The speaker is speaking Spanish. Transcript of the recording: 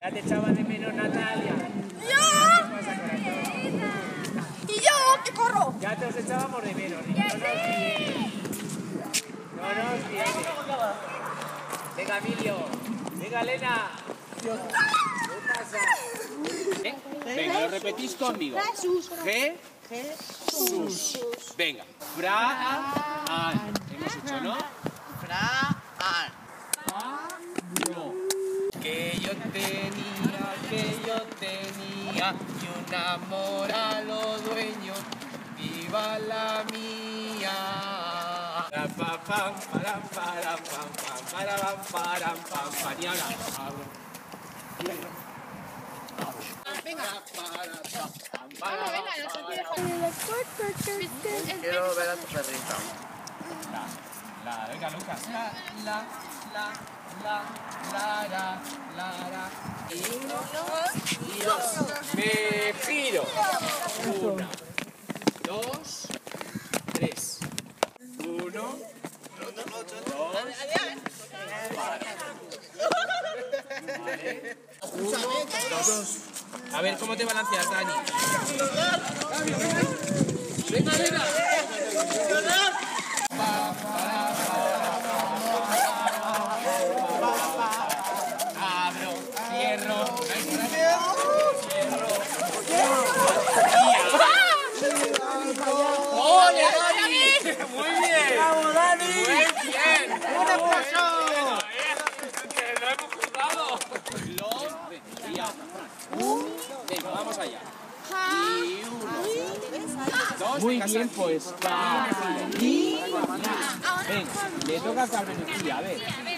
Ya te echaba de menos, Natalia. ¡Yo! ¿Qué pasa, corazón? ¡Y yo, que corro! Ya te os echábamos de menos, niños. No nos vienes. No nos vienes. Venga, Emilio. Venga, Elena. ¿Qué pasa? Venga, lo repetís conmigo. Jesús. Jesús. Venga. Fra-an. Hemos hecho, ¿no? Fra-an. No. Que yo tenía y un amor a los dueños, viva la mía. Pam, pam, pam, param, param, pam, pam, param, param, pam, pam. Y ahora abro. Venga. Quiero ver a tu perrita. Venga, Lucas. La. Y uno, y dos. Me giro. Una, dos, tres. Uno, dos. Vale. Uno, dos. A ver, ¿cómo te balanceas, Dani? Venga. Abro, cierro. ¡Ole, Dani! ¡Muy bien! ¡Vamos, Dani! ¡Muy bien! ¡Un aplauso! ¡Que lo hemos jugado! Venga, vamos allá. Y uno, dos. Muy bien, pues. Venga, le toca a Carmen. A ver.